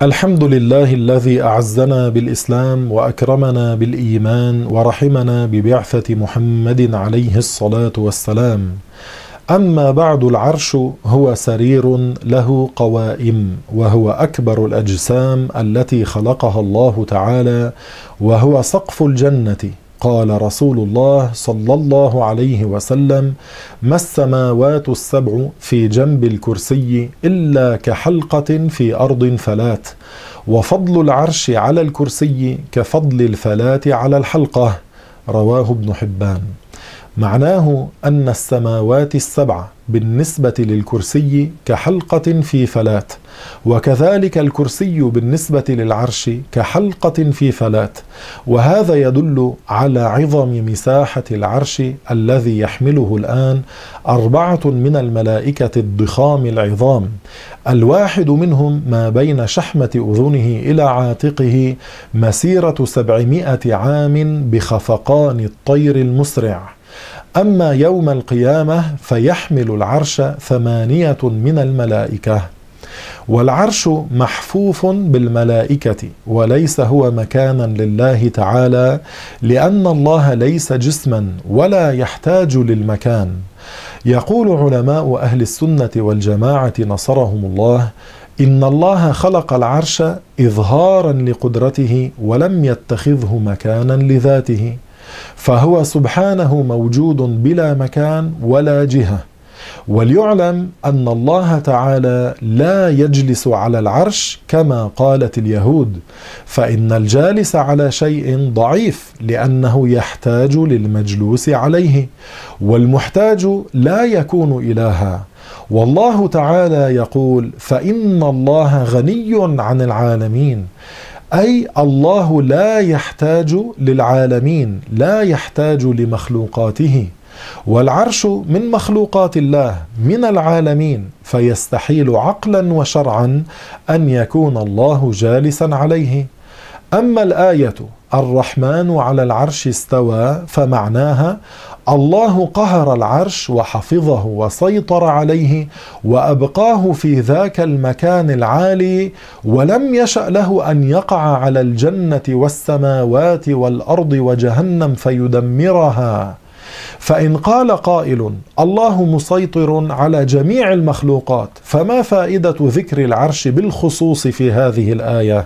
الحمد لله الذي أعزنا بالإسلام وأكرمنا بالإيمان ورحمنا ببعثة محمد عليه الصلاة والسلام. أما بعد، العرش هو سرير له قوائم، وهو أكبر الأجسام التي خلقها الله تعالى، وهو سقف الجنة. قال رسول الله صلى الله عليه وسلم: ما السماوات السبع في جنب الكرسي إلا كحلقة في أرض فلات، وفضل العرش على الكرسي كفضل الفلاة على الحلقة. رواه ابن حبان. معناه أن السماوات السبع بالنسبة للكرسي كحلقة في فلات، وكذلك الكرسي بالنسبة للعرش كحلقة في فلات. وهذا يدل على عظم مساحة العرش الذي يحمله الآن 4 من الملائكة الضخام العظام، الواحد منهم ما بين شحمة أذنه إلى عاتقه مسيرة 700 عام بخفقان الطير المسرع. أما يوم القيامة فيحمل العرش 8 من الملائكة. والعرش محفوف بالملائكة، وليس هو مكانا لله تعالى، لأن الله ليس جسما ولا يحتاج للمكان. يقول علماء أهل السنة والجماعة نصرهم الله: إن الله خلق العرش إظهارا لقدرته ولم يتخذه مكانا لذاته، فهو سبحانه موجود بلا مكان ولا جهة. وليعلم أن الله تعالى لا يجلس على العرش كما قالت اليهود، فإن الجالس على شيء ضعيف لأنه يحتاج للمجلوس عليه، والمحتاج لا يكون إلها. والله تعالى يقول: فإن الله غني عن العالمين، أي الله لا يحتاج للعالمين، لا يحتاج لمخلوقاته. والعرش من مخلوقات الله من العالمين، فيستحيل عقلا وشرعا أن يكون الله جالسا عليه. أما الآية الرحمن على العرش استوى فمعناها الله قهر العرش وحفظه وسيطر عليه وأبقاه في ذاك المكان العالي، ولم يشأ له أن يقع على الجنة والسماوات والأرض وجهنم فيدمرها. فإن قال قائل: الله مسيطر على جميع المخلوقات، فما فائدة ذكر العرش بالخصوص في هذه الآية؟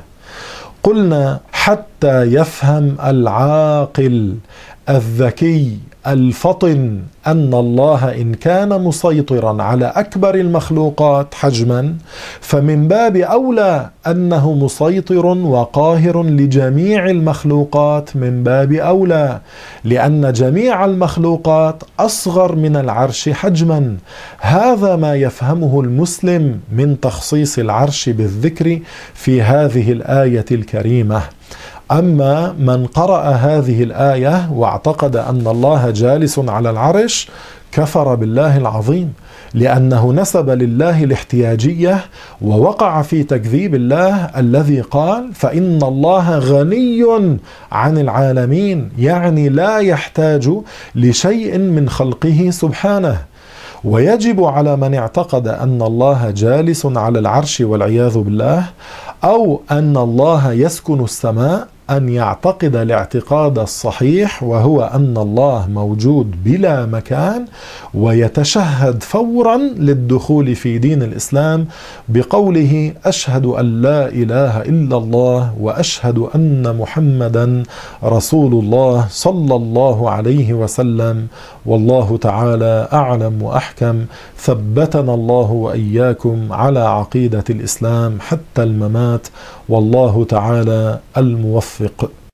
قلنا: حتى يفهم العاقل الذكي الفطن أن الله إن كان مسيطرا على أكبر المخلوقات حجما، فمن باب أولى أنه مسيطر وقاهر لجميع المخلوقات من باب أولى، لأن جميع المخلوقات أصغر من العرش حجما. هذا ما يفهمه المسلم من تخصيص العرش بالذكر في هذه الآية الكريمة. أما من قرأ هذه الآية واعتقد أن الله جالس على العرش كفر بالله العظيم، لأنه نسب لله الاحتياجية ووقع في تكذيب الله الذي قال: فإن الله غني عن العالمين، يعني لا يحتاج لشيء من خلقه سبحانه. ويجب على من اعتقد أن الله جالس على العرش والعياذ بالله، أو أن الله يسكن السماء، أن يعتقد الاعتقاد الصحيح، وهو أن الله موجود بلا مكان، ويتشهد فورا للدخول في دين الإسلام بقوله: أشهد أن لا إله إلا الله وأشهد أن محمدا رسول الله صلى الله عليه وسلم. والله تعالى أعلم وأحكم. ثبتنا الله وإياكم على عقيدة الإسلام حتى الممات، والله تعالى الموفق.